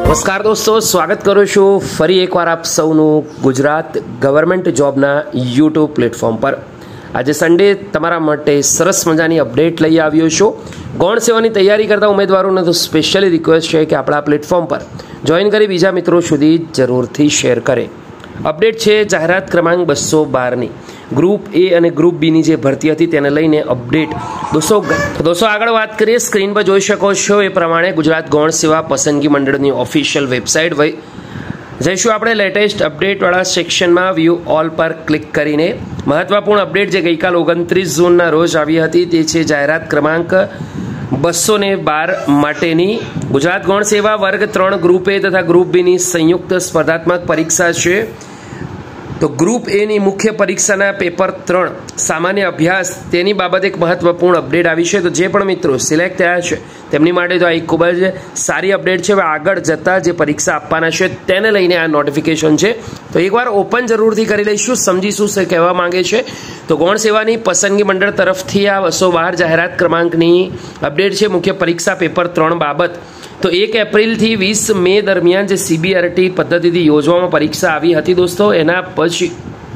નમસ્કાર દોસ્તો, સ્વાગત કરું છું ફરી એકવાર આપ સૌનું ગુજરાત ગવર્મેન્ટ જોબના યુટ્યુબ પ્લેટફોર્મ પર। આજે સન્ડે તમારા માટે સરસ મજાની અપડેટ લઈ આવ્યો છું। ગૌણ સેવાની તૈયારી કરતા ઉમેદવારોને તો સ્પેશિયલી રિક્વેસ્ટ છે કે આપણા પ્લેટફોર્મ પર જોઈન કરી બીજા મિત્રો સુધી જરૂરથી શેર કરે। અપડેટ છે જાહેરાત ક્રમાંક 212ની ગ્રુપ એ અને ગ્રુપ બીની જે ભરતી હતી તેને લઈને અપડેટ। દોસ્તો આગળ વાત કરીએ, સ્ક્રીન પર જોઈ શકો છો એ પ્રમાણે ગુજરાત ગૌણ સેવા પસંદગી મંડળની ઓફિશિયલ વેબસાઇટ જઈશું આપણે લેટેસ્ટ અપડેટવાળા સેક્શનમાં વ્યૂ ઓલ પર ક્લિક કરીને મહત્વપૂર્ણ અપડેટ જે ગઈકાલ 29 જૂનના રોજ આવી હતી તે છે જાહેરાત ક્રમાંક 212 માટેની ગુજરાત ગૌણ સેવા વર્ગ 3 ગ્રુપ એ તથા ગ્રુપ બીની સંયુક્ત સ્પર્ધાત્મક પરીક્ષા છે। તો ગ્રુપ એની મુખ્ય પરીક્ષાના પેપર 3 સામાન્ય અભ્યાસ તેની બાબતે એક મહત્વપૂર્ણ અપડેટ આવી છે। તો જે પણ મિત્રો સિલેક્ટ થયા છે તેમની માટે તો આ એક ખૂબ જ સારી અપડેટ છે। હવે આગળ જતાં જે પરીક્ષા આપવાના છે તેને લઈને આ નોટિફિકેશન છે, તો એકવાર ઓપન જરૂરથી કરી લઈશું, સમજીશું શું કહેવા માંગે છે। તો ગૌણ સેવાની પસંદગી મંડળ તરફથી આ 212 જાહેરાત ક્રમાંકની અપડેટ છે મુખ્ય પરીક્ષા પેપર 3 બાબત। તો 1 એપ્રિલથી 20 મે દરમિયાન જે સીબીઆરટી પદ્ધતિથી યોજવામાં પરીક્ષા આવી હતી દોસ્તો, એના પછી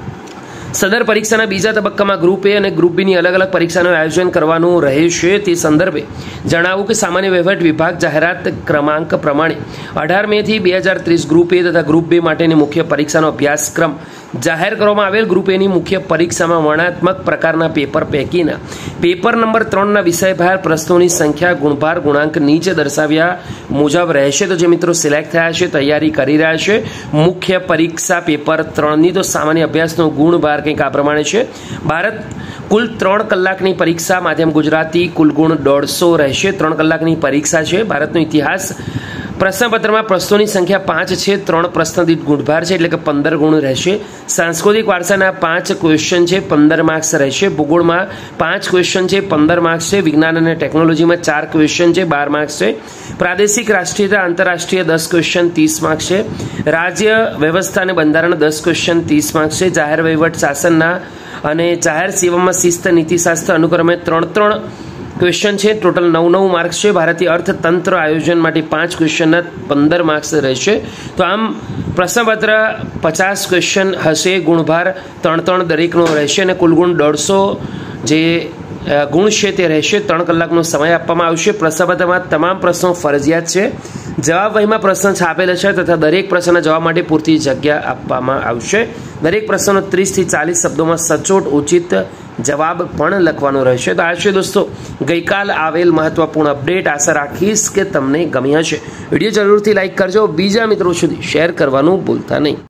સદર પરીક્ષાના બીજા તબક્કામાં ગ્રુપ એ અને ગ્રુપ બીની અલગ અલગ પરીક્ષાનું આયોજન કરવાનું રહેશે। તે સંદર્ભે જણાવું કે સામાન્ય વહીવટ વિભાગ જાહેરાત ક્રમાંક પ્રમાણે 18 મેથી 2030 ગ્રુપ એ તથા ગ્રુપ બે માટેની મુખ્ય પરીક્ષાનો અભ્યાસક્રમ જાહેર કરવામાં આવેલ। ગ્રુપ એની મુખ્ય પરીક્ષામાં વર્ણનાત્મક પ્રકારના પેપર પૈકીના પેપર નંબર 3ના વિષયભાર પ્રશ્નોની સંખ્યા ગુણભાર ગુણાંક નીચે દર્શાવ્યા મુજબ રહેશે। તો જે મિત્રો સિલેક્ટ થયા છે, તૈયારી કરી રહ્યા છે મુખ્ય પરીક્ષા પેપર 3ની, તો સામાન્ય અભ્યાસનો ગુણભાર કંઈક આ પ્રમાણે છે। ભારત કુલ 3 કલાકની પરીક્ષા, માધ્યમ ગુજરાતી કુલ ગુણ 150 રહેશે। 3 કલાકની પરીક્ષા છે। ભારતનો ઇતિહાસ પ્રશ્નપત્રમાં પ્રશ્નોની સંખ્યા 5 છે, 3 પ્રશ્ન દીઠ ગુણભાર છે એટલે કે 15 ગુણ રહેશે। સાંસ્કૃતિક વારસાના 5 ક્વેશ્ચન છે, 15 માર્ક્સ રહેશે। ભૂગોળમાં 5 ક્વેશ્ચન છે, 15 માર્ક્સ છે। વિજ્ઞાન અને ટેકનોલોજીમાં 4 ક્વેશ્ચન છે, 12 માર્ક્સ છે। પ્રાદેશિક રાષ્ટ્રીયતા આંતરરાષ્ટ્રીય 10 ક્વેશ્ચન 30 માર્ક્સ છે। રાજ્ય વ્યવસ્થા અને બંધારણ 10 ક્વેશ્ચન 30 માર્ક્સ છે। જાહેર વહીવટ શાસનના અને જાહેર સેવામાં શિસ્ત નીતિશાસ્ત્ર અનુક્રમે 3 ક્વેશ્ચન છે, ટોટલ 9 માર્ક્સ છે। ભારતીય અર્થતંત્ર આયોજન માટે 5 ક્વેશ્ચનના 15 માર્ક્સ રહેશે। તો આમ પ્રશ્નપત્ર 50 ક્વેશ્ચન હશે, ગુણભાર 3 દરેકનો રહેશે અને કુલ ગુણ 150 જે ગુણ છે તે રહેશે। 3 કલાકનો સમય આપવામાં આવશે। પ્રશ્નપત્રમાં તમામ પ્રશ્નો ફરજિયાત છે। જવાબ વહીમાં પ્રશ્ન છાપેલા છે તથા દરેક પ્રશ્નના જવાબ માટે પૂરતી જગ્યા આપવામાં આવશે। દરેક પ્રશ્નનો 30 થી 40 શબ્દોમાં સચોટ ઉચિત જવાબ પણ લખવાનો રહેશે। તો આ છે દોસ્તો ગઈકાલ આવેલ મહત્વપૂર્ણ અપડેટ। આશા રાખીશ કે તમને ગમી હશે। વિડીયો જરૂરથી લાઇક કરજો, બીજા મિત્રો સુધી શેર કરવાનું ભૂલતા નહીં।